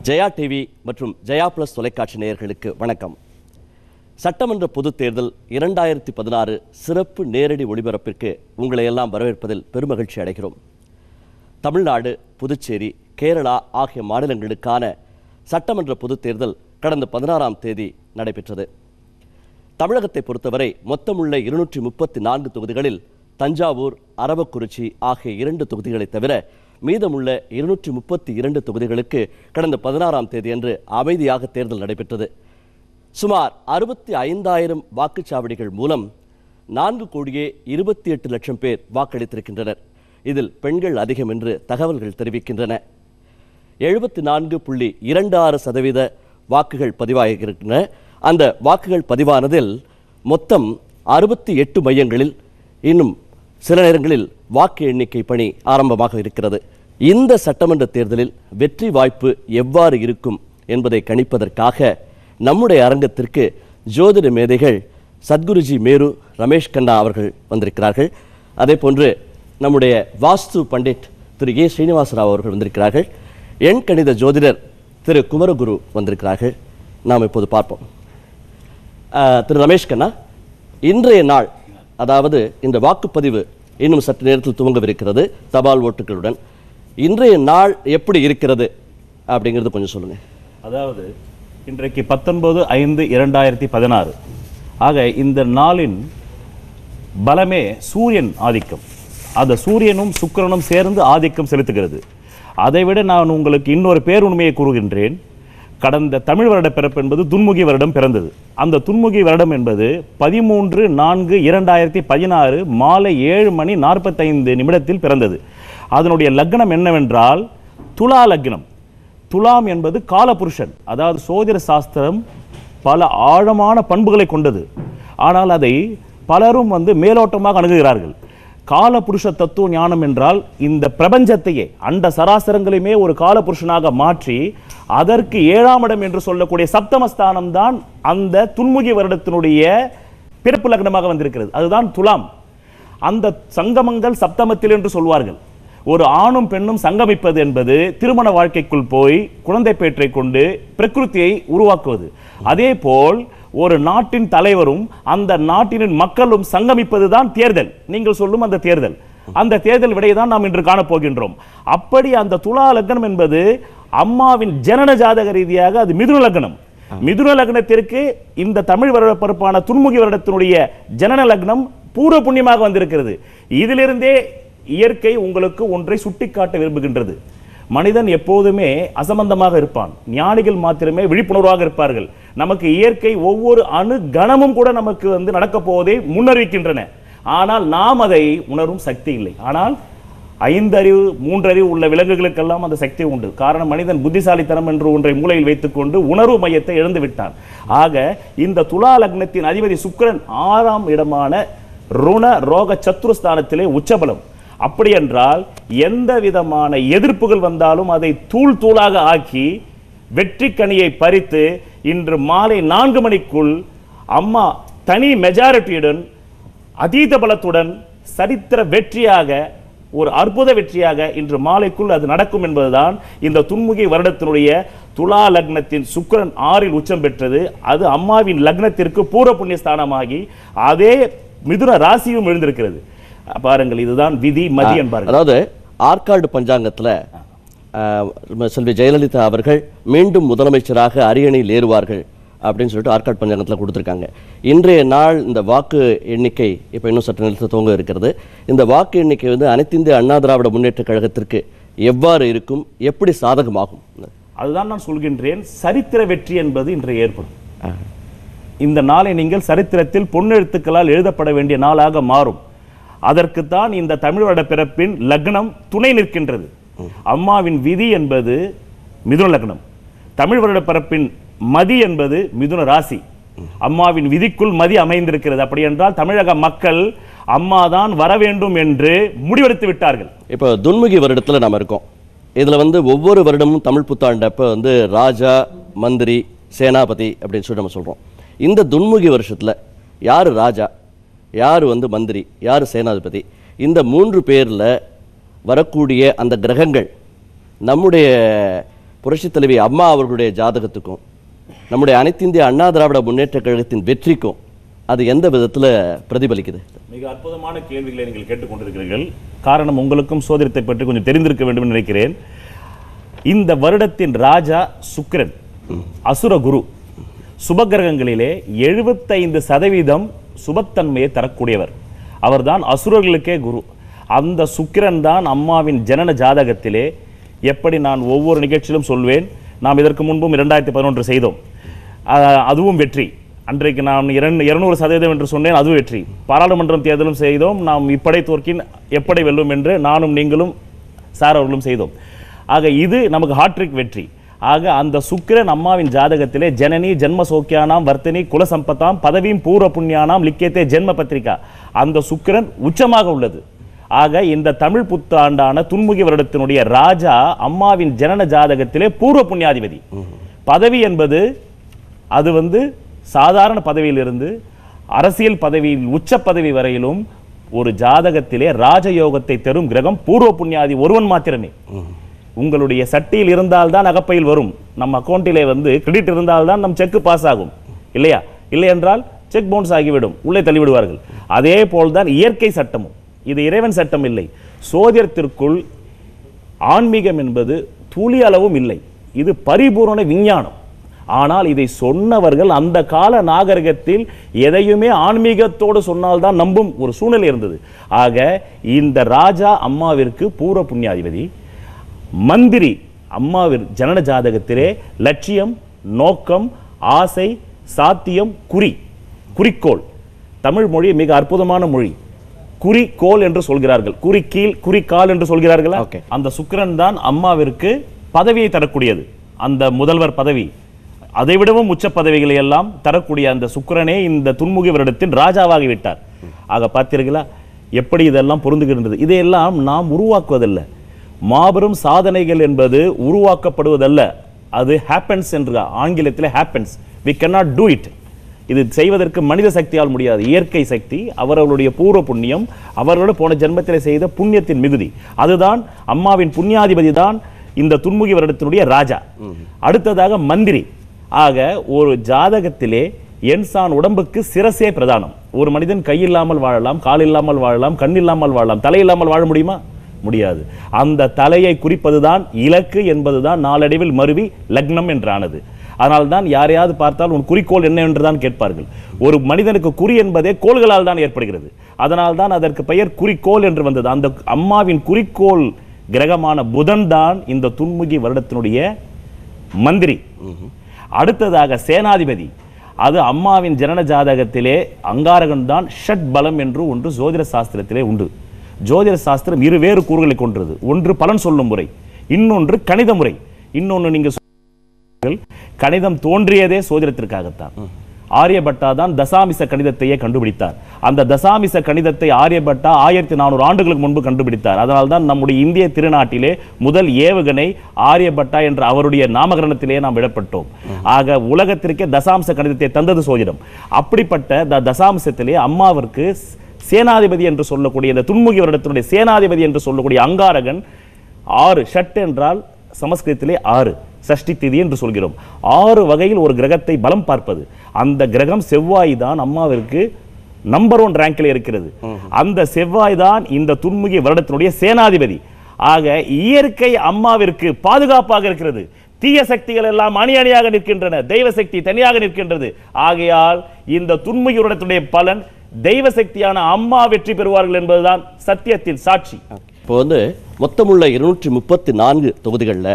Jaya TV மற்றும் Jaya plus தொலைக்காட்சி நேயர்களுக்கு வணக்கம். சட்டமன்ற பொதுத் தேர்தல் 2016 சிறப்பு நேரடி ஒளிபரப்பிற்கு உங்களை எல்லாம் வரவேற்பதில் பெருமகிழ்ச்சி அடைகிறோம். தமிழ்நாடு, புதுச்சேரி, கேரளா ஆகிய மாநிலங்களுக்கான சட்டமன்ற பொதுத் தேர்தல் கடந்த 16ஆம் தேதி நடைபெற்றது. தமிழகத்தை பொறுத்தவரை மொத்தமுள்ள 234 தொகுதிகளில் தஞ்சாவூர், அரவக்குறிச்சி ஆகிய 2 தொகுதிகளை தவிர மீதமுள்ள 232 தொகுதிகளுக்கு கடந்த 16ஆம் தேதி அன்று அமைதியாக தேர்தல் நடைபெற்றது. சுமார் 65,000 வாக்குச்சாவடிகள் மூலம் 4,28,00,000 பேர் வாக்களித்திருக்கின்றனர். இதில் பெண்கள் அதிகம் என்று தகவல்கள் தெரிவிக்கின்றன. 74.26% வாக்குகள் பதிவாகியிருக்கின்றன. அந்த வாக்குகள் பதிவானதில் மொத்தம் 68 மையங்களில் இன்னும் சில நேரங்களில் வாக்கு எண்ணிக்கை பணி ஆரம்பமாக இருக்கிறது. இந்த சட்டமன்ற தேர்தலில் வெற்றி வாய்ப்பு எவ்வாறு இருக்கும் என்பதை கணிப்பதற்காக நம்முடைய அரங்கத்திற்கு ஜோதிட மேதைகள் சத்குருஜி மேரு, ரமேஷ் கண்ணா அவர்கள் வந்திருக்கிறார்கள். அதே போன்று நம்முடைய வாஸ்து பண்டிட் திரு ஏ ஸ்ரீனிவாசராவ் அவர்கள் வந்திருக்கிறார்கள். எண் கணித ஜோதிடர் திரு குமரகுரு வந்திருக்கிறார்கள். நாம் இப்போது பார்ப்போம். திரு ரமேஷ் கண்ணா, இன்றைய நாள், அதாவது இந்த வாக்குப்பதிவு இன்னும் சற்று நேரத்தில் துவங்கவிருக்கிறது தபால் ஓட்டுகளுடன். இன்றைய நாள் எப்படி இருக்கிறது அப்படிங்கிறது கொஞ்சம் சொல்லுங்க. அதாவது இன்றைக்கு 19/5/2016 ஆக இந்த நாளின் பலமே சூரியன் ஆதிக்கம். அந்த சூரியனும் சுக்கிரனும் சேர்ந்து ஆதிக்கம் செலுத்துகிறது. அதைவிட நான் உங்களுக்கு இன்னொரு பேருண்மையை கூறுகின்றேன். கடந்த தமிழ் வருட பிறப்பு என்பது துன்முகி வருடம் பிறந்தது. அந்த துன்முகி வருடம் என்பது 13/4/2016 மாலை 7:45 பிறந்தது. அதனுடைய லக்னம் என்னவென்றால் துலா லக்னம். துலாம் என்பது காலபுருஷன். அதாவது சோதிட சாஸ்திரம் பல ஆழமான பண்புகளை கொண்டது. ஆனால் அதை பலரும் மேலோட்டமாக அணுகுகிறார்கள். காலபுருஷ தத்துவ ஞானம் என்றால் இந்த பிரபஞ்சத்தையே, அண்ட சராசரங்களையுமே ஒரு காலபுருஷனாக மாற்றி அதற்கு 7ஆம் இடம் என்று சொல்லக்கூடிய சப்தமஸ்தானம் தான் அந்த துன்முகி வருடத்தினுடைய பிறப்பு லக்னமாக வந்திருக்கிறது. அதுதான் துலாம். அந்த சங்கமங்கள் சப்தமத்தில் என்று சொல்வார்கள். ஒரு ஆணும் பெண்ணும் சங்கமிப்பது என்பது திருமண வாழ்க்கைக்குள் போய் குழந்தை பேற்றை கொண்டு பிரகிருத்தியை உருவாக்குவது. அதே போல் ஒரு நாட்டின் தலைவரும் அந்த நாட்டின் மக்களும் சங்கமிப்பதுதான் தேர்தல். நீங்கள் சொல்லும் அந்த தேர்தல், அந்த தேர்தல் விடையை தான் நாம் இன்று காணப்போகின்றோம். அப்படி அந்த துலா லக்னம் என்பது அம்மாவின் ஜனன ஜாதக ரீதியாக அது மிதுன லக்னம். மிதுன லக்னத்திற்கு இந்த தமிழ் வருட பரப்பான துன்முகி வருடத்தினுடைய ஜனன லக்னம் பூர்வ புண்ணியமாக வந்திருக்கிறது. இதிலிருந்தே இயற்கை உங்களுக்கு ஒன்றை சுட்டிக்காட்ட விரும்புகின்றது. மனிதன் எப்போதுமே அசம்பந்தமாக இருப்பான். ஞானிகள் மாத்திரமே விழிப்புணர்வாக இருப்பார்கள். நமக்கு இயற்கை ஒவ்வொரு அணு கணமும் கூட நமக்கு நடக்க போவதை முன்னறிவிக்கின்றன. ஆனால் நாம் அதை உணரும் சக்தி இல்லை. ஆனால் 5 அறிவு 3 அறிவு உள்ள விலங்குகளுக்கெல்லாம் அந்த சக்தி உண்டு. காரணம், மனிதன் புத்திசாலித்தனம் என்று ஒன்றை மூளையில் வைத்துக் கொண்டு உணர்வு மையத்தை இழந்து விட்டான். ஆக இந்த துலா லக்னத்தின் அதிபதி சுக்கிரன் 6ஆம் இடமான ருண ரோக சத்ருஸ்தானத்திலே உச்சபலம். அப்படி என்றால் எந்த விதமான எதிர்ப்புகள் வந்தாலும் அதை தூள் தூளாக ஆக்கி வெற்றி கனியை பறித்து இன்று மாலை 4 மணிக்குள் அம்மா தனி மெஜாரிட்டியுடன் அதீத பலத்துடன் சரித்திர வெற்றியாக, ஒரு அற்புத வெற்றியாக இன்று மாலைக்குள் அது நடக்கும் என்பதுதான் இந்த துன்முகி வருடத்தினுடைய துலா லக்னத்தின் சுக்கிரன் 6இல் உச்சம் பெற்றது. அது அம்மாவின் லக்னத்திற்கு பூர்வ புண்ணிய ஸ்தானமாகி அதே மிதுன ராசியும் எழுந்திருக்கிறது. பாருங்கள், இதுதான் விதி மதி என்பார்கள். அதாவது ஆற்காடு பஞ்சாங்கத்தில் செல்வி ஜெயலலிதா அவர்கள் மீண்டும் முதலமைச்சராக அரியணையில் ஏறுவார்கள் அப்படின்னு சொல்லிட்டு ஆற்காடு பஞ்சாங்கத்தில் கொடுத்துருக்காங்க. இன்றைய நாள் இந்த வாக்கு எண்ணிக்கை இப்போ இன்னும் சற்று நேரத்தில் துவங்க இருக்கிறது. இந்த வாக்கு எண்ணிக்கை அனைத்து இந்திய அண்ணா திராவிட முன்னேற்ற கழகத்திற்கு எவ்வாறு இருக்கும், எப்படி சாதகமாகும்? அதுதான் நான் சொல்கின்றேன். சரித்திர வெற்றி என்பது இன்று ஏற்படும். இந்த நாளை நீங்கள் சரித்திரத்தில் பொன்னெழுத்துக்களால் எழுதப்பட வேண்டிய நாளாக மாறும். அதற்குத்தான் இந்த தமிழ் வருட பிறப்பின் லக்னம் துணை நிற்கின்றது. அம்மாவின் விதி என்பது மிதுன லக்னம், தமிழ் வருட பிறப்பின் மதி என்பது மிதுன ராசி. அம்மாவின் விதிக்குள் மதி அமைந்திருக்கிறது. அப்படி என்றால் தமிழக மக்கள் அம்மா தான் வர வேண்டும் என்று முடிவெடுத்து விட்டார்கள். இப்போ துன்முகி வருடத்தில் நாம் இருக்கோம். இதில் ஒவ்வொரு வருடமும் தமிழ் புத்தாண்டப்போ ராஜா, மந்திரி, சேனாபதி அப்படின்னு சொல்லி நம்ம சொல்கிறோம். இந்த துன்முகி வருஷத்தில் யார் ராஜா, யார் மந்திரி, யார் சேனாதிபதி, இந்த 3 பேரில் வரக்கூடிய அந்த கிரகங்கள் நம்முடைய புரட்சித் தலைவி அம்மா அவர்களுடைய ஜாதகத்துக்கும் நம்முடைய அனைத்து இந்திய அண்ணா திராவிட முன்னேற்ற கழகத்தின் வெற்றிக்கும் அது எந்த விதத்தில் பிரதிபலிக்குது? மிக அற்புதமான கேள்விகளை நீங்கள் கேட்டுக்கொண்டிருக்கிறீர்கள். காரணம், உங்களுக்கும் சோதரத்தை பற்றி கொஞ்சம் தெரிந்திருக்க வேண்டும் என்று நினைக்கிறேன். இந்த வருடத்தின் ராஜா சுக்கிரன், அசுர குரு. சுபகிரகங்களிலே 75% சுபத்தன்மையை தரக்கூடியவர். அவர்தான் அசுரர்களுக்கே குரு. அந்த சுக்கிரன் தான் அம்மாவின் ஜனன ஜாதகத்திலே, எப்படி நான் ஒவ்வொரு நிகழ்ச்சியிலும் சொல்வேன், நாம் இதற்கு முன்பும் 2011 செய்தோம், அதுவும் வெற்றி. அன்றைக்கு நான் 200% என்று சொன்னேன், அதுவும் வெற்றி. பாராளுமன்றம் தேர்தலும் செய்தோம், நாம் இப்படை தோற்கின் எப்படை வெல்லும் என்று நானும் நீங்களும் சார் அவர்களும் செய்தோம். ஆக இது நமக்கு ஹாட்ரிக் வெற்றி. ஆக அந்த சுக்கிரன் அம்மாவின் ஜாதகத்திலே ஜனனி ஜென்ம சோக்கியானாம் வர்த்தினி குலசம்பதாம் பதவியும் பூர்வ புண்ணியானாம் லிக்கியத்தே ஜென்ம பத்திரிகா, அந்த சுக்கிரன் உச்சமாக உள்ளது. ஆக இந்த தமிழ் புத்தாண்டான துன்முகி வருடத்தினுடைய ராஜா அம்மாவின் ஜனன ஜாதகத்திலே பூர்வ புண்ணியாதிபதி. பதவி என்பது அது சாதாரண பதவியிலிருந்து அரசியல் பதவியில் உச்ச பதவி வரையிலும் ஒரு ஜாதகத்திலே ராஜயோகத்தை தரும் கிரகம் பூர்வ புண்ணியாதி ஒருவன் மாத்திரமே. உங்களுடைய சட்டியில் இருந்தால்தான் அகப்பையில் வரும். நம்ம அக்கௌண்ட்டிலே கிரெடிட் இருந்தால்தான் நம் செக் பாஸ் ஆகும், இல்லையா? இல்லை என்றால் செக் பவுன்ஸ் ஆகிவிடும், உள்ளே தள்ளிவிடுவார்கள். அதே போல்தான் இயற்கை சட்டமும். இது இறைவன் சட்டம் இல்லை. சோதிடத்திற்குள் ஆன்மீகம் என்பது துளி அளவும் இல்லை. இது பரிபூரண விஞ்ஞானம். ஆனால் இதை சொன்னவர்கள் அந்த கால நாகரிகத்தில் எதையுமே ஆன்மீகத்தோடு சொன்னால்தான் நம்பும் ஒரு சூழ்நிலை இருந்தது. ஆக இந்த ராஜா அம்மாவிற்கு பூர்வ புண்ணியாதிபதி. மந்திரி அம்மாவின் ஜனன ஜாதகத்திலே லட்சியம், நோக்கம், ஆசை, சாத்தியம், குறிக்கோள். தமிழ் மொழி மிக அற்புதமான மொழி. குறிக்கோள் என்று சொல்கிறார்கள், குறிக்கீழ், குறிக்கால் என்று சொல்கிறார்களா? அந்த சுக்கிரன் தான் அம்மாவிற்கு பதவியை தரக்கூடியது. அந்த முதல்வர் பதவி, அதைவிடவும் உச்ச பதவிகளை எல்லாம் தரக்கூடிய அந்த சுக்கிரனே இந்த துன்முகி வருடத்தின் ராஜாவாகி விட்டார். ஆக பார்த்தீர்களா எப்படி இதெல்லாம் பொருந்துகின்றது? இதையெல்லாம் நாம் உருவாக்குவதல்ல. மாபெரும் சாதனைகள் என்பது உருவாக்கப்படுவதல்ல, அது ஹேப்பன்ஸ் என்று ஆங்கிலத்தில் happens. we cannot do it. இது செய்வதற்கு மனித சக்தியால் முடியாது, இயற்கை சக்தி, அவர்களுடைய பூர்வ புண்ணியம், அவர்களோடு போன ஜென்மத்தில் செய்த புண்ணியத்தின் மிகுதி. அதுதான் அம்மாவின் புண்ணியாதிபதி தான் இந்த துன்முகி வருடத்தினுடைய ராஜா. அடுத்ததாக மந்திரி. ஆக ஒரு ஜாதகத்திலே என்சான் உடம்புக்கு சிரசே பிரதானம். ஒரு மனிதன் கை இல்லாமல் வாழலாம், கால் இல்லாமல் வாழலாம், கண் இல்லாமல் வாழலாம், தலை இல்லாமல் வாழ முடியுமா? முடியாது. அந்த தலையை குறிப்பதுதான் இலக்கு என்பதுதான் நாளடைவில் மருவி லக்னம் என்றானது. அதனால்தான் யாரையாவது பார்த்தால் உன் குறிக்கோள் என்ன என்றுதான் கேட்பார்கள். ஒரு மனிதனுக்கு குறி என்பதே கோள்களால் தான் ஏற்படுகிறது. அதனால்தான் அதற்கு பெயர் குறிக்கோள் என்று வந்தது. அந்த அம்மாவின் குறிக்கோள் கிரகமான புதன் தான் இந்த துன்முகி வருடத்தினுடைய மந்திரி. அடுத்ததாக சேனாதிபதி. அது அம்மாவின் ஜனன ஜாதகத்திலே அங்காரகன் தான் ஷட் பலம் என்று ஒன்று ஜோதிட சாஸ்திரத்திலே உண்டு. ஜோதிட சாஸ்திரம் இருவேறு கூறுகளை கொண்டது. ஒன்று பலன் சொல்லும் முறை, இன்னொன்று கணித முறை. இன்னொன்று நீங்க கணிதம் தோன்றியதே சோதிடத்திற்காகத்தான். ஆரியபட்டா தான் தசாமிச கணிதத்தையே கண்டுபிடித்தார். அந்த தசாமிச கணிதத்தை ஆரியபட்டா 1400 ஆண்டுகளுக்கு முன்பு கண்டுபிடித்தார். அதனால்தான் நம்முடைய இந்திய திருநாட்டிலே முதல் ஏவுகணை ஆரியபட்டா என்ற அவருடைய நாமகரணத்திலே நாம் விடப்பட்டோம். ஆக உலகத்திற்கே தசாம்ச கணிதத்தை தந்தது சோதிடம். அப்படிப்பட்ட தசாம்சத்திலே அம்மாவிற்கு சேனாதிபதி என்று சொல்லக்கூடிய இந்த துன்முகி வருடத்தினுடைய சேனாதிபதி என்று சொல்லக்கூடிய அங்காரகன் 6. ஷட் என்றால் சமஸ்கிருதத்திலே 6, சஷ்டி திதி என்று சொல்கிறோம். 6 வகையில் ஒரு கிரகத்தை பலம் பார்ப்பது. அந்த கிரகம் செவ்வாய் தான் அம்மாவிற்கு நம்பர் 1 ரேங்கில் இருக்கிறது. அந்த செவ்வாய் தான் இந்த துன்முகி வருடத்தினுடைய சேனாதிபதி. ஆக இயற்கை அம்மாவிற்கு பாதுகாப்பாக இருக்கிறது. தீய சக்திகள் எல்லாம் அணி அணியாக நிற்கின்றன, தெய்வ சக்தி தனியாக நிற்கின்றது. ஆகையால் இந்த துன்முகி வருடத்தினுடைய பலன் தெய்வ சக்தியான அம்மா வெற்றி பெறுவார்கள் என்பதுதான் சத்தியத்தின் சாட்சி. இப்போ மொத்தமுள்ள 234 தொகுதிகளில்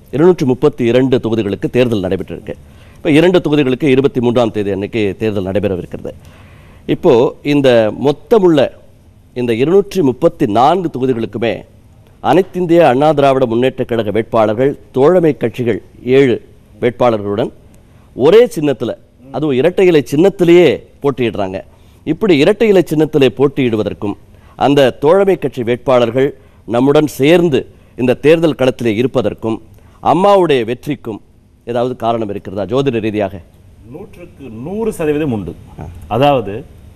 232 தொகுதிகளுக்கு தேர்தல் நடைபெற்றிருக்கு. இப்போ 2 தொகுதிகளுக்கு 23ஆம் தேதி அன்னைக்கு தேர்தல் நடைபெறவிருக்கிறது. இப்போ இந்த மொத்தமுள்ள இந்த 234 தொகுதிகளுக்குமே அனைத்திந்திய அண்ணா திராவிட முன்னேற்ற கழக வேட்பாளர்கள், தோழமை கட்சிகள் 7 வேட்பாளர்களுடன் ஒரே சின்னத்தில், அதுவும் இரட்டை இலை சின்னத்திலேயே போட்டியிடுறாங்க. இப்படி இரட்டை இலை சின்னத்திலே போட்டியிடுவதற்கும் அந்த தோழமை கட்சி வேட்பாளர்கள் நம்முடன் சேர்ந்து இந்த தேர்தல் களத்திலே இருப்பதற்கும் அம்மாவுடைய வெற்றிக்கும் ஏதாவது காரணம் இருக்கிறதா ஜோதிட ரீதியாக? 100% உண்டு. அதாவது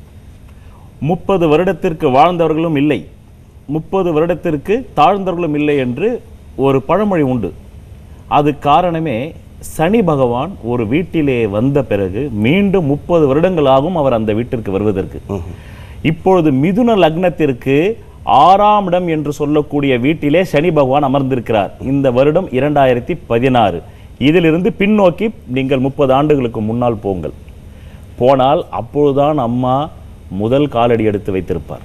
30 வருடத்திற்கு வாழ்ந்தவர்களும் இல்லை, 30 வருடத்திற்கு தாழ்ந்தவர்களும் இல்லை என்று ஒரு பழமொழி உண்டு. அது காரணமே சனி பகவான் ஒரு வீட்டிலே வந்த பிறகு மீண்டும் 30 வருடங்கள் ஆகும் அவர் அந்த வீட்டிற்கு வருவதற்கு. இப்பொழுது மிதுன லக்னத்திற்கு 6ஆம் இடம் என்று சொல்லக்கூடிய வீட்டிலே சனி பகவான் அமர்ந்திருக்கிறார். இந்த வருடம் 2016. இதிலிருந்து பின்னோக்கி நீங்கள் 30 ஆண்டுகளுக்கு முன்னால் போனால் அப்பொழுதுதான் அம்மா முதல் காலடி எடுத்து வைத்திருப்பார்.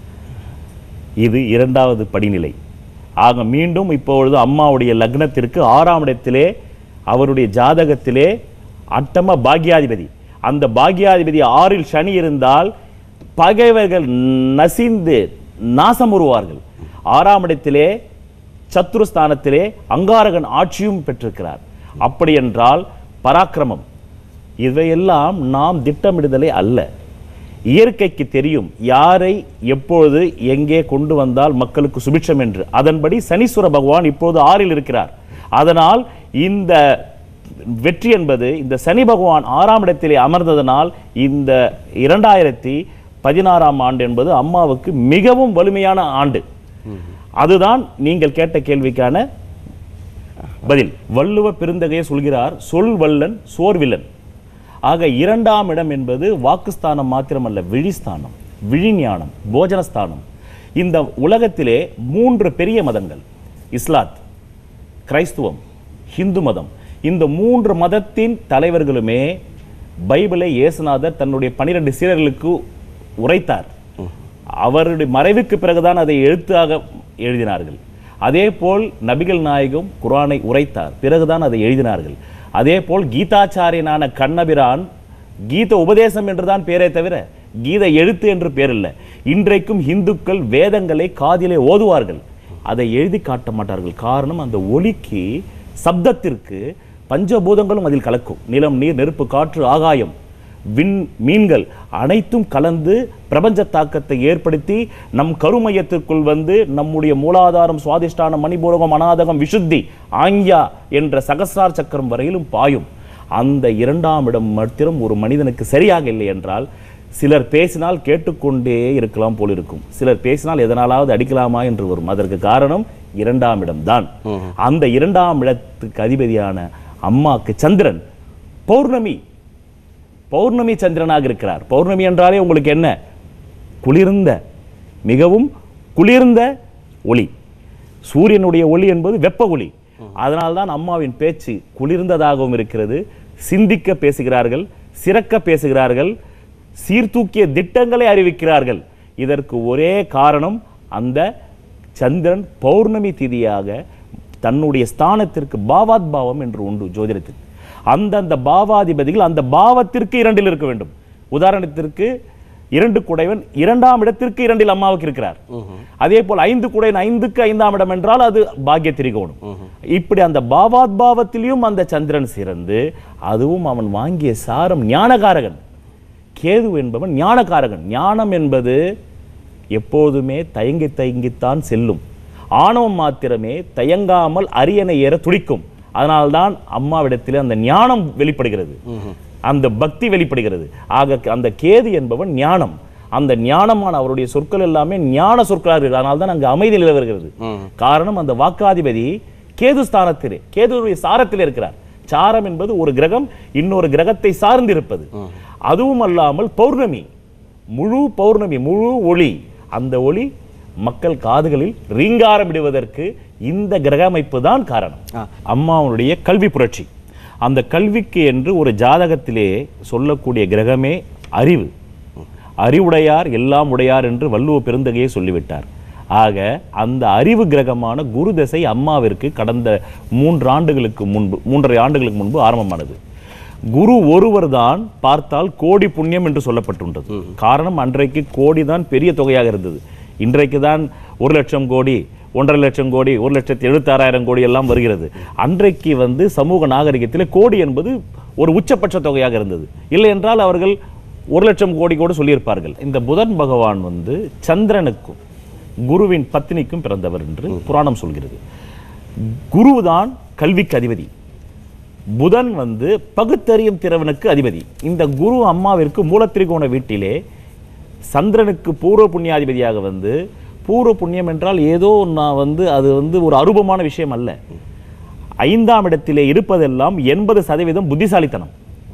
இது 2வது படிநிலை. ஆக மீண்டும் இப்பொழுது அம்மாவுடைய லக்னத்திற்கு 6ஆம் இடத்திலே அவருடைய ஜாதகத்திலே அட்டம பாக்யாதிபதி, அந்த பாக்யாதிபதி 6இல் சனி இருந்தால் பகைவர்கள் நசிந்து நாசம் உருவார்கள். 6ஆம் இடத்திலே சத்துருஸ்தானத்திலே அங்காரகன் ஆட்சியும் பெற்றிருக்கிறார். அப்படி என்றால் பராக்கிரமம், இவையெல்லாம் நாம் திட்டமிடுதலே அல்ல. இயற்கைக்கு தெரியும் யாரை எப்பொழுது எங்கே கொண்டு வந்தால் மக்களுக்கு சுபிட்சம் என்று. அதன்படி சனீஸ்வர பகவான் இப்போது 6இல் இருக்கிறார். அதனால் இந்த வெற்றி என்பது இந்த சனி பகவான் 6ஆம் இடத்திலே அமர்ந்ததனால் இந்த 2016ஆம் ஆண்டு என்பது அம்மாவுக்கு மிகவும் வலிமையான ஆண்டு. அதுதான் நீங்கள் கேட்ட கேள்விக்கான பதில். வள்ளுவ பெருந்தகையை சொல்கிறார், சொல் வல்லன் சோர்வில்லன். ஆக 2ஆம் இடம் என்பது வாக்குஸ்தானம் மாத்திரமல்ல, விழிஸ்தானம், விழிஞானம், போஜனஸ்தானம். இந்த உலகத்திலே 3 பெரிய மதங்கள், இஸ்லாத், கிரைஸ்துவம், ஹிந்து மதம். இந்த 3 மதத்தின் தலைவர்களுமே பைபிளை இயேசுநாதர் தன்னுடைய 12 சீடர்களுக்கு உரைத்தார். அவருடைய மறைவுக்கு பிறகுதான் அதை எழுத்தாக எழுதினார்கள். அதே போல் நபிகள் நாயகம் குர்ஆனை உரைத்தார், பிறகுதான் அதை எழுதினார்கள். அதே போல் கீதாச்சாரியனான கண்ணபிரான் கீத உபதேசம் என்றுதான் பேரே தவிர கீத எழுத்து என்று பேர் இல்லை. இன்றைக்கும் இந்துக்கள் வேதங்களை காதிலே ஓதுவார்கள், அதை எழுதி காட்ட மாட்டார்கள். காரணம், அந்த ஒலிக்கு, சப்தத்திற்கு பஞ்சபூதங்களும் அதில் கலக்கும். நிலம், நீர், நெருப்பு, காற்று, ஆகாயம், விண், மீன்கள் அனைத்தும் கலந்து பிரபஞ்ச தாக்கத்தை ஏற்படுத்தி நம் கருமையத்திற்குள் வந்து நம்முடைய மூலாதாரம், சுவாதிஷ்டானம், மணிபூரகம், அநாதகம், விசுத்தி, ஆங்யா என்ற சகசிரார் சக்கரம் வரையிலும் பாயும். அந்த 2ஆம் இடம் மாத்திரம் ஒரு மனிதனுக்கு சரியாக இல்லை என்றால் சிலர் பேசினால் கேட்டுக்கொண்டே இருக்கலாம் போல் இருக்கும், சிலர் பேசினால் எதனாலாவது அடிக்கலாமா என்று வரும். அதற்கு காரணம் 2ஆம் இடம்தான். அந்த 2ஆம் இடத்துக்கு அதிபதியான அம்மாக்கு சந்திரன் பௌர்ணமி சந்திரனாக இருக்கிறார். பௌர்ணமி என்றாலே உங்களுக்கு என்ன? குளிர்ந்த, மிகவும் குளிர்ந்த ஒளி. சூரியனுடைய ஒளி என்பது வெப்ப ஒளி. அதனால்தான் அம்மாவின் பேச்சு குளிர்ந்ததாகவும் இருக்கிறது. சிந்திக்க பேசுகிறார்கள், சிறக்க பேசுகிறார்கள், சீர்தூக்கிய திட்டங்களை அறிவிக்கிறார்கள். இதற்கு ஒரே காரணம், அந்த சந்திரன் பௌர்ணமி திதியாக தன்னுடைய ஸ்தானத்திற்கு பாவாத் பாவம் என்று உண்டு ஜோதிடத்தில். அந்தந்த பாவாதிபதிகள் அந்த பாவத்திற்கு 2இல் இருக்க வேண்டும். உதாரணத்திற்கு 2 குடைவன் 2ஆம் இடத்திற்கு 2இல் அம்மாவுக்கு இருக்கிறார். அதே போல் 5 குடைவன் 5க்கு 5ஆம் இடம் என்றால் அது பாக்ய திரிகோணம். இப்படி அந்த பாவாத் பாவத்திலையும் அந்த சந்திரன் சிறந்து, அதுவும் அவன் வாங்கிய சாரம் ஞானகாரகன். கேது என்பவன் ஞானகாரகன். ஞானம் என்பது எப்போதுமே தயங்கித்தான் செல்லும். ஆணவம் மாத்திரமே தயங்காமல் அரியணை ஏற துடிக்கும். அதனால்தான் அம்மாவிடத்தில் அந்த ஞானம் வெளிப்படுகிறது, அந்த பக்தி வெளிப்படுகிறது. ஆக அந்த கேது என்பவன் ஞானம். அந்த ஞானமான அவருடைய சொற்கள் எல்லாமே ஞான சொற்களாக இருக்கிறது. அதனால்தான் அங்கு அமைதி நிலவுகிறது. காரணம், அந்த வாக்காதிபதி கேது ஸ்தானத்திலே, கேதுடைய சாரத்தில் இருக்கிறார். சாரம் என்பது ஒரு கிரகம் இன்னொரு கிரகத்தை சார்ந்து இருப்பது. அதுவும் அல்லாமல் பௌர்ணமி, முழு பௌர்ணமி, முழு ஒளி. அந்த ஒளி மக்கள் காதுகளில் ரீங்காரமிடுவதற்கு இந்த கிரக அமைப்பு தான் காரணம். அம்மாவுடைய கல்வி புரட்சி. அந்த கல்விக்கு என்று ஒரு ஜாதகத்திலே சொல்லக்கூடிய கிரகமே அறிவு. அறிவுடையார் எல்லாம் உடையார் என்று வள்ளுவ பெருந்தகையை சொல்லிவிட்டார். ஆக அந்த அறிவு கிரகமான குரு தசை அம்மாவிற்கு கடந்த 3 ஆண்டுகளுக்கு முன்பு, 3.5 ஆண்டுகளுக்கு முன்பு ஆரம்பமானது. குரு ஒருவர் தான் பார்த்தால் கோடி புண்ணியம் என்று சொல்லப்பட்டுள்ளது. காரணம், அன்றைக்கு கோடி தான் பெரிய தொகையாக இருந்தது. இன்றைக்கு தான் 1 லட்சம் கோடி, 1.5 லட்சம் கோடி, 1,76,000 கோடி எல்லாம் வருகிறது. அன்றைக்கு சமூக நாகரிகத்தில் கோடி என்பது ஒரு உச்சபட்ச தொகையாக இருந்தது. இல்லை என்றால் அவர்கள் 1 லட்சம் கோடி கூட சொல்லியிருப்பார்கள். இந்த புதன் பகவான் சந்திரனுக்கும் குருவின் பத்னிக்கும் பிறந்தவர் என்று புராணம் சொல்கிறது. குருதான் கல்விக்கு அதிபதி. புதன் பகுத்தறியும் திறவனுக்கு அதிபதி. இந்த குரு அம்மாவிற்கு மூலத்திரிகோண வீட்டிலே சந்திரனுக்கு பூர்வ புண்ணியாதிபதியாக பூர்வ புண்ணியம் என்றால் ஏதோ நான் அது ஒரு அரூபமான விஷயம் அல்ல. 5ஆம் இடத்திலே இருப்பதெல்லாம் 80% புத்திசாலித்தனம்.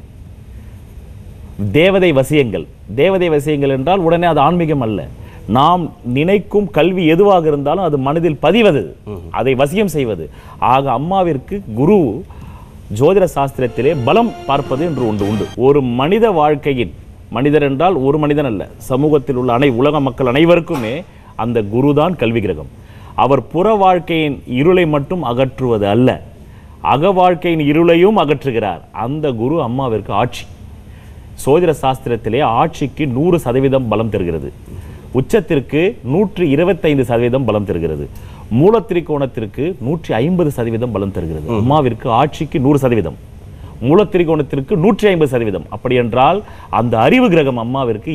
தேவதை வசியங்கள். தேவதை வசியங்கள் என்றால் உடனே அது ஆன்மீகம் அல்ல. நாம் நினைக்கும் கல்வி எதுவாக இருந்தாலும் அது மனதில் பதிவது, அதை வசியம் செய்வது. ஆக அம்மாவிற்கு குரு ஜோதிட சாஸ்திரத்திலே பலம் பார்ப்பது என்று உண்டு. ஒரு மனித வாழ்க்கையின், மனிதர் என்றால் ஒரு மனிதன் அல்ல, சமூகத்தில் உள்ள உலக மக்கள் அனைவருக்குமே அந்த குருதான் கல்வி கிரகம். அவர் புற வாழ்க்கையின் இருளை மட்டும் அகற்றுவது அல்ல, அக வாழ்க்கையின் இருளையும் அகற்றுகிறார். அந்த குரு அம்மாவிற்கு ஆட்சி. சோதிட சாஸ்திரத்திலே ஆட்சிக்கு 100% பலம் தருகிறது. உச்சத்திற்கு 125% பலம் தருகிறது. மூலத்திரிகோணத்திற்கு 150% பலம் தருகிறது. அம்மாவிற்கு ஆட்சிக்கு 100%, மூலத்திரிகோணத்திற்கு 150%. அப்படி என்றால் அந்த அறிவு கிரகம் அம்மாவிற்கு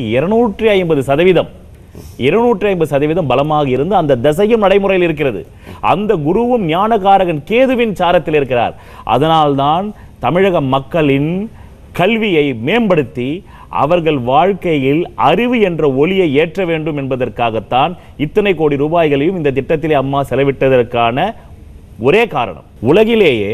250% பலமாக இருந்து அந்த தசையும் நடைமுறையில் இருக்கிறது. அந்த குருவும் ஞானகாரகன் கேதுவின் சாரத்தில் இருக்கிறார். அதனால்தான் தமிழக மக்களின் கல்வியை மேம்படுத்தி அவர்கள் வாழ்க்கையில் அறிவு என்ற ஒளியை ஏற்ற வேண்டும் என்பதற்காகத்தான் இத்தனை கோடி ரூபாய்களையும் இந்த திட்டத்திலே அம்மா செலவிட்டதற்கான ஒரே காரணம். உலகிலேயே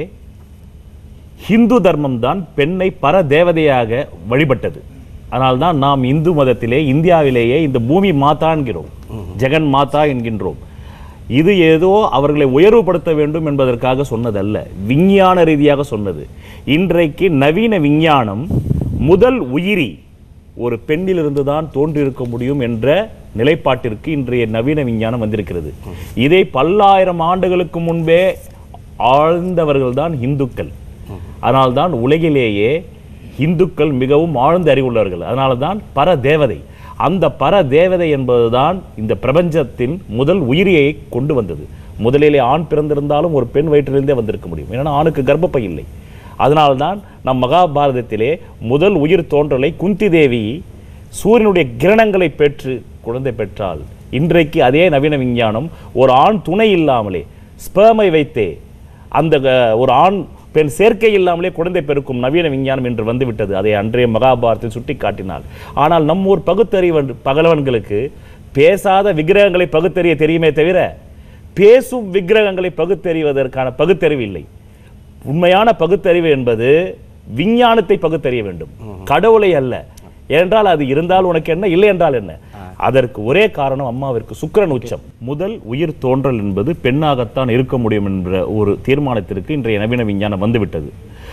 ஹிந்து தர்மம் தான் பெண்ணை பர தேவதையாக வழிபட்டது. அதனால்தான் நாம் இந்து மதத்திலே இந்தியாவிலேயே இந்த பூமி மாதா என்கிறோம், ஜெகன் மாதா என்கின்றோம். இது ஏதோ அவர்களை உயர்வுபடுத்த வேண்டும் என்பதற்காக சொன்னதல்ல, விஞ்ஞான ரீதியாக சொன்னது. இன்றைக்கு நவீன விஞ்ஞானம் முதல் உயிரி ஒரு பெண்ணிலிருந்து தான் தோன்றியிருக்க முடியும் என்ற நிலைப்பாட்டிற்கு இன்றைய நவீன விஞ்ஞானம் வந்திருக்கிறது. இதை பல்லாயிரம் ஆண்டுகளுக்கு முன்பே ஆழ்ந்தவர்கள் தான் இந்துக்கள். அதனால்தான் உலகிலேயே இந்துக்கள் மிகவும் ஆழ்ந்த அறிவுள்ளவர்கள். அதனால்தான் பர தேவதை. அந்த பர தேவதை என்பதுதான் இந்த பிரபஞ்சத்தின் முதல் உயிரியை கொண்டு வந்தது. முதலிலே ஆண் பிறந்திருந்தாலும் ஒரு பெண் வயிற்றிலிருந்தே வந்திருக்க முடியும், ஏன்னா ஆணுக்கு கர்ப்பப்பை இல்லை. அதனால்தான் நம் மகாபாரதத்திலே முதல் உயிர் தோன்றலை குந்தி தேவி சூரியனுடைய கிரணங்களை பெற்று குழந்தை பெற்றால். இன்றைக்கு அதே நவீன விஞ்ஞானம் ஒரு ஆண் துணை இல்லாமலே ஸ்பெர்மை வைத்தே அந்த ஒரு ஆண் பெண் சேர்க்கை இல்லாமலே குழந்தை பெருக்கும் நவீன விஞ்ஞானம் என்று வந்துவிட்டது. அதை அன்றைய மகாபாரத்தில் சுட்டி காட்டினார். ஆனால் நம்மூர் பகலவன்களுக்கு பேசாத விக்கிரகங்களை பகுத்தறிய தெரியுமே தவிர பேசும் விக்கிரகங்களை பகுத்தறிவதற்கான பகுத்தறிவு இல்லை. உண்மையான பகுத்தறிவு என்பது விஞ்ஞானத்தை பகுத்தறிய வேண்டும், கடவுளை அல்ல. ஏனென்றால் அது இருந்தால் உனக்கு என்ன, இல்லை என்றால் என்ன. அதற்கு ஒரே காரணம் அம்மாவிற்கு சுக்கிரன் உச்சம். முதல் உயிர் தோன்றல் என்பது பெண்ணாகத்தான் இருக்க முடியும் என்ற ஒரு தீர்மானத்திற்கு இன்றைய நவீன விஞ்ஞானம் வந்துவிட்டது.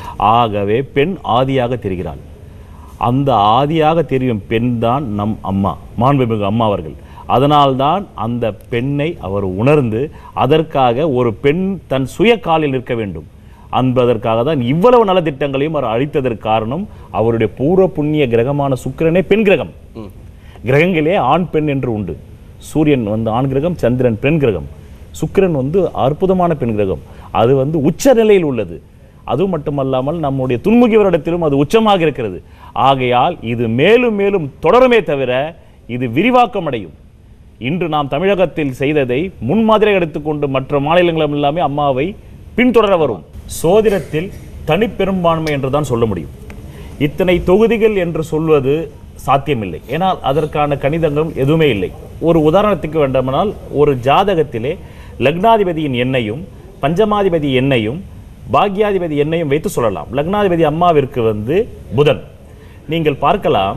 ஆகவே பெண் ஆதியாக தெரிகிறாள். அந்த ஆதியாக தெரியும் பெண் தான் நம் அம்மா, மாண்புமிகு அம்மா அவர்கள். அதனால்தான் அந்த பெண்ணை அவர் உணர்ந்து அதற்காக ஒரு பெண் தன் சுய காலில் நிற்க வேண்டும் என்பதற்காக தான் இவ்வளவு நலத்திட்டங்களையும் அவர் அளித்ததற்கு காரணம் அவருடைய பூர்வ புண்ணிய கிரகமான சுக்கிரனே பெண் கிரகம். கிரகங்களே ஆண் பெண் என்று உண்டு. சூரியன் ஆண் கிரகம், சந்திரன் பெண் கிரகம், சுக்கிரன் அற்புதமான பெண் கிரகம். அது உச்ச நிலையில் உள்ளது. அது மட்டுமல்லாமல் நம்முடைய துன்முகிவரிடத்திலும் அது உச்சமாக இருக்கிறது. ஆகையால் இது மேலும் மேலும் தொடருமே தவிர இது விரிவாக்கம் அடையும். இன்று நாம் தமிழகத்தில் செய்ததை முன்மாதிரியாக எடுத்துக்கொண்டு மற்ற மாநிலங்களும் எல்லாமே அம்மாவை பின்தொடர வரும். சோதிடத்தில் தனிப்பெரும்பான்மை என்றுதான் சொல்ல முடியும். இத்தனை தொகுதிகள் என்று சொல்வது சாத்தியமில்லை, ஏனால் அதற்கான கணிதங்களும் எதுவுமே இல்லை. ஒரு உதாரணத்துக்கு வேண்டுமானால் ஒரு ஜாதகத்திலே லக்னாதிபதியின் எண்ணையும் பஞ்சமாதிபதி எண்ணையும் பாக்யாதிபதி எண்ணையும் வைத்து சொல்லலாம். லக்னாதிபதி அம்மாவிற்கு புதன். நீங்கள் பார்க்கலாம்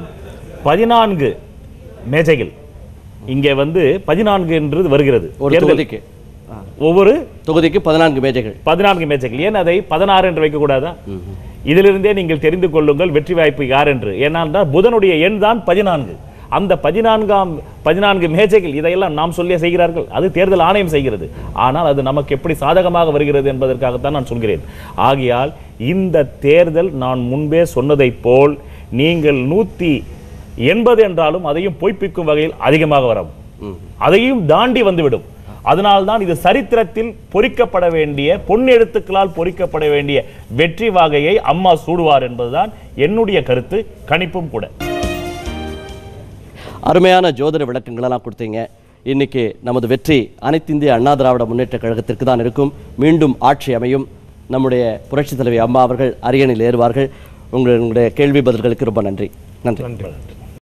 14 மேஜைகள் இங்கே 14 என்று வருகிறது. ஒவ்வொரு தொகுதிக்கு 14 மேஜைகள். ஏன் அதை 16 என்று வைக்க கூடாதா? இதிலிருந்தே நீங்கள் தெரிந்து கொள்ளுங்கள் வெற்றி வாய்ப்பு யார் என்று. ஏனால் புதனுடைய எண் தான் 14. அந்த 14 மேஜைகள் இதையெல்லாம் நாம் சொல்லியே செய்கிறார்கள், அது தேர்தல் ஆணையம் செய்கிறது. ஆனால் அது நமக்கு எப்படி சாதகமாக வருகிறது என்பதற்காகத்தான் நான் சொல்கிறேன். ஆகையால் இந்த தேர்தல் நான் முன்பே சொன்னதை போல் நீங்கள் 180 என்றாலும் அதையும் பொய்ப்பிக்கும் வகையில் அதிகமாக வரும், அதையும் தாண்டி வந்துவிடும். அதனால்தான் இது சரித்திரத்தில் பொறிக்கப்பட வேண்டிய பொன்னெழுத்துக்களால் பொறிக்கப்பட வேண்டிய வெற்றி வாகையை அம்மா சூடுவார் என்பதுதான் என்னுடைய கருத்து, கணிப்பும் கூட. அருமையான ஜோதிட விளக்கங்களெல்லாம் கொடுத்தீங்க. இன்னைக்கு நமது வெற்றி அனைத்து இந்திய அண்ணா திராவிட முன்னேற்ற கழகத்திற்கு தான் இருக்கும். மீண்டும் ஆட்சி அமையும். நம்முடைய புரட்சி தலைவி அம்மா அவர்கள் அரியணையில் ஏறுவார்கள். உங்களுடைய கேள்வி பதில்களுக்கு ரொம்ப நன்றி. நன்றி.